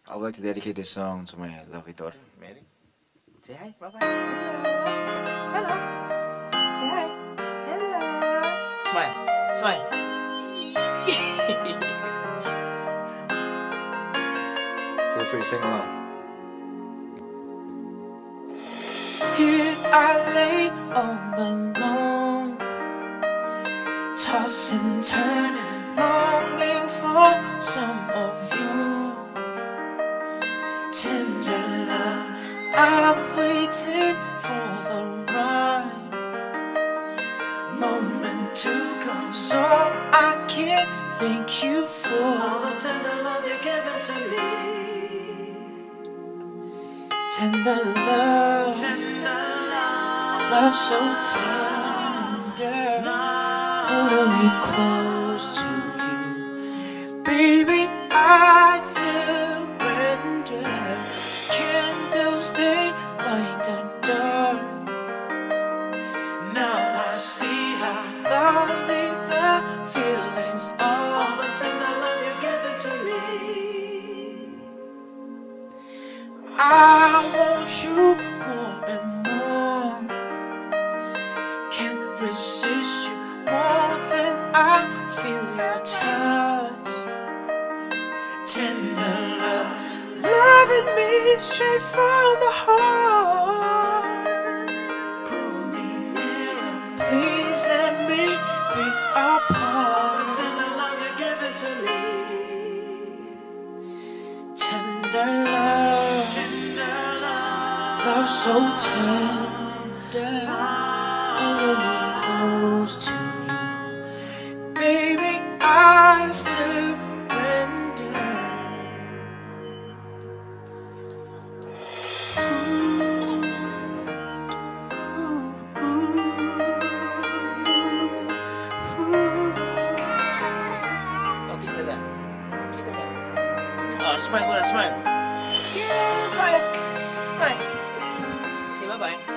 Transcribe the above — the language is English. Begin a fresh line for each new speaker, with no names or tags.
I would like to dedicate this song to my lovely daughter, Mary.
Say hi, bye-bye. Hello. Hello. Say hi. Hello. Smile. Smile.
Feel free to sing along.
Here I lay all alone, tossing, turning, longing for some of your tender love. I've waited for the right moment to come, so I can thank you for all the tender love you're giving to me. Tender love, love so tender, pulling me close to you. Baby, I surrender. Candles they light the dark. Now I see how lovely the feelings are. All the tender love you're giving to me. I want you more and more. Can't resist you more than I feel your touch. Tender love, loving me straight from the heart. Pull me nearer, please let me be a part. The tender love you're giving to me. Tender love, love so tender, pulling me close to you. Baby, I surrender. Oh, kiss that. Kiss that. Oh, smile muna, smile. Yeah, smile. Smile. Say bye-bye.